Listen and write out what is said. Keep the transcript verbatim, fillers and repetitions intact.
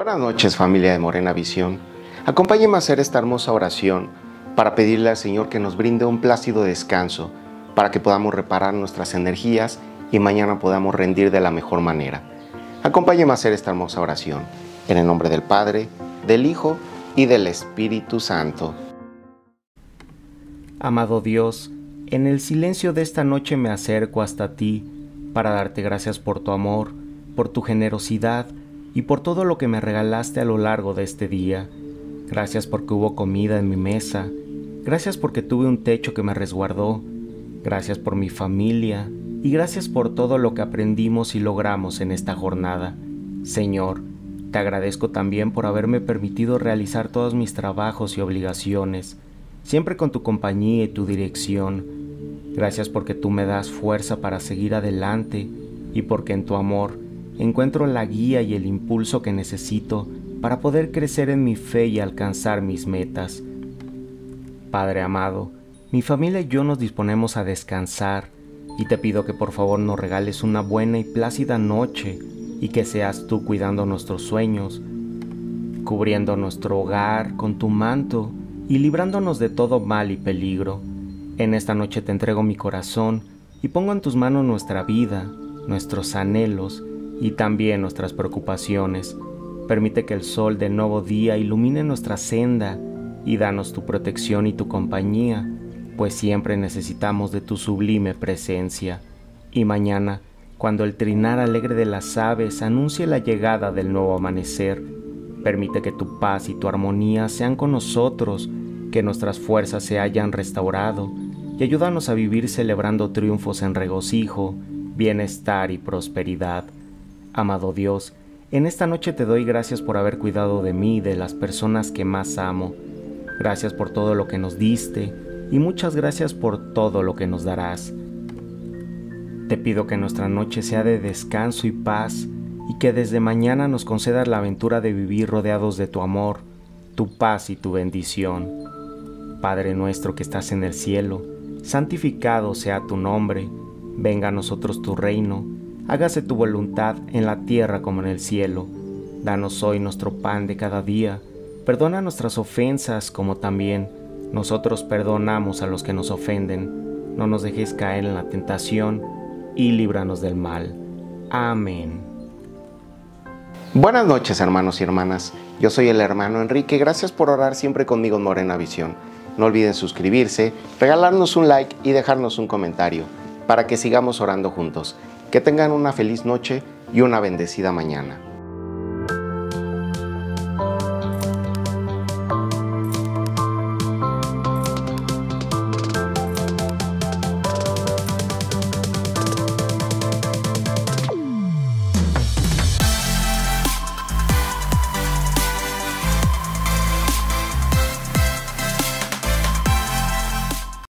Buenas noches, familia de Morena Visión. Acompáñenme a hacer esta hermosa oración para pedirle al Señor que nos brinde un plácido descanso para que podamos reparar nuestras energías y mañana podamos rendir de la mejor manera. Acompáñenme a hacer esta hermosa oración en el nombre del Padre, del Hijo y del Espíritu Santo. Amado Dios, en el silencio de esta noche me acerco hasta ti para darte gracias por tu amor, por tu generosidad y por todo lo que me regalaste a lo largo de este día. Gracias porque hubo comida en mi mesa. Gracias porque tuve un techo que me resguardó. Gracias por mi familia y gracias por todo lo que aprendimos y logramos en esta jornada. Señor, te agradezco también por haberme permitido realizar todos mis trabajos y obligaciones, siempre con tu compañía y tu dirección. Gracias porque tú me das fuerza para seguir adelante y porque en tu amor encuentro la guía y el impulso que necesito para poder crecer en mi fe y alcanzar mis metas. Padre amado, mi familia y yo nos disponemos a descansar y te pido que por favor nos regales una buena y plácida noche y que seas tú cuidando nuestros sueños, cubriendo nuestro hogar con tu manto y librándonos de todo mal y peligro. En esta noche te entrego mi corazón y pongo en tus manos nuestra vida, nuestros anhelos y también nuestras preocupaciones. Permite que el sol del nuevo día ilumine nuestra senda y danos tu protección y tu compañía, pues siempre necesitamos de tu sublime presencia. Y mañana, cuando el trinar alegre de las aves anuncie la llegada del nuevo amanecer, permite que tu paz y tu armonía sean con nosotros, que nuestras fuerzas se hayan restaurado y ayúdanos a vivir celebrando triunfos en regocijo, bienestar y prosperidad. Amado Dios, en esta noche te doy gracias por haber cuidado de mí y de las personas que más amo. Gracias por todo lo que nos diste y muchas gracias por todo lo que nos darás. Te pido que nuestra noche sea de descanso y paz y que desde mañana nos concedas la aventura de vivir rodeados de tu amor, tu paz y tu bendición. Padre nuestro que estás en el cielo, santificado sea tu nombre, venga a nosotros tu reino. Hágase tu voluntad en la tierra como en el cielo. Danos hoy nuestro pan de cada día. Perdona nuestras ofensas como también nosotros perdonamos a los que nos ofenden. No nos dejes caer en la tentación y líbranos del mal. Amén. Buenas noches, hermanos y hermanas. Yo soy el hermano Enrique. Gracias por orar siempre conmigo en Morena Visión. No olviden suscribirse, regalarnos un like y dejarnos un comentario para que sigamos orando juntos. Que tengan una feliz noche y una bendecida mañana.